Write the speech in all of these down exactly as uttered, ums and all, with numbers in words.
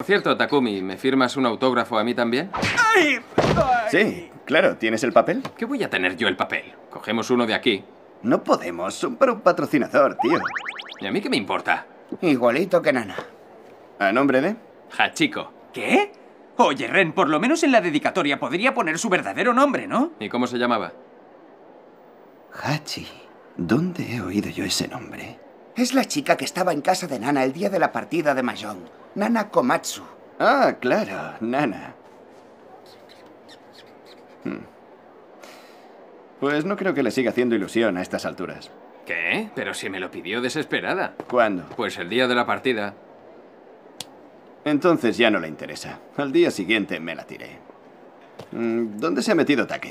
Por cierto, Takumi, ¿me firmas un autógrafo a mí también? ¡Ay! ¡Ay! Sí, claro. ¿Tienes el papel? ¿Qué voy a tener yo el papel? Cogemos uno de aquí. No podemos. Son para un patrocinador, tío. ¿Y a mí qué me importa? Igualito que Nana. ¿A nombre de? Hachiko. ¿Qué? Oye, Ren, por lo menos en la dedicatoria podría poner su verdadero nombre, ¿no? ¿Y cómo se llamaba? Hachi. ¿Dónde he oído yo ese nombre? Es la chica que estaba en casa de Nana el día de la partida de Mahjong. Nana Komatsu. Ah, claro, Nana. Hmm. Pues no creo que le siga haciendo ilusión a estas alturas. ¿Qué? Pero si me lo pidió desesperada. ¿Cuándo? Pues el día de la partida. Entonces ya no le interesa. Al día siguiente me la tiré. Mm, ¿Dónde se ha metido Take?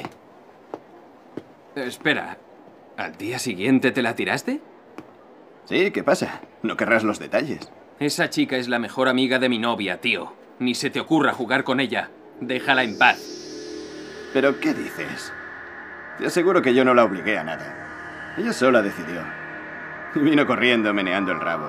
Espera, ¿al día siguiente te la tiraste? Sí, ¿qué pasa? No querrás los detalles. Esa chica es la mejor amiga de mi novia, tío. Ni se te ocurra jugar con ella. Déjala en paz. ¿Pero qué dices? Te aseguro que yo no la obligué a nada. Ella sola decidió. Y vino corriendo, meneando el rabo.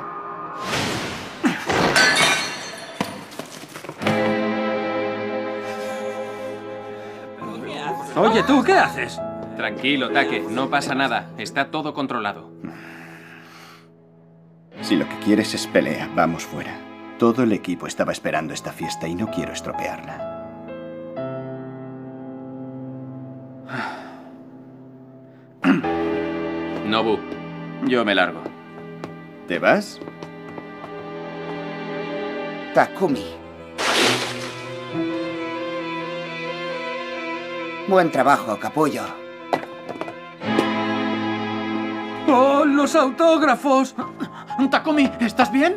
Oye, ¿tú qué haces? Tranquilo, Take, no pasa nada. Está todo controlado. Si lo que quieres es pelea, vamos fuera. Todo el equipo estaba esperando esta fiesta y no quiero estropearla. Nobu, yo me largo. ¿Te vas? Takumi. Buen trabajo, capullo. ¡Oh, los autógrafos! Takumi, ¿estás bien?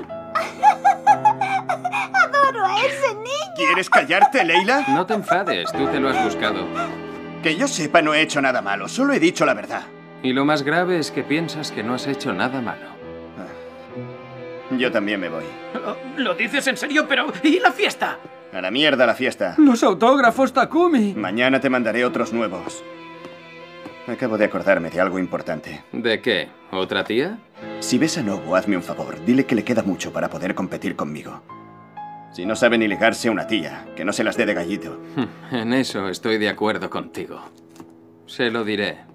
Adoro a ese niño. ¿Quieres callarte, Leila? No te enfades, tú te lo has buscado. Que yo sepa, no he hecho nada malo. Solo he dicho la verdad. Y lo más grave es que piensas que no has hecho nada malo. Yo también me voy. ¿Lo dices en serio? Pero ¿y la fiesta? A la mierda la fiesta. Los autógrafos, Takumi. Mañana te mandaré otros nuevos. Acabo de acordarme de algo importante. ¿De qué? ¿Otra tía? Si ves a Nobu, hazme un favor. Dile que le queda mucho para poder competir conmigo. Si no sabe ni ligarse a una tía, que no se las dé de gallito. En eso estoy de acuerdo contigo. Se lo diré.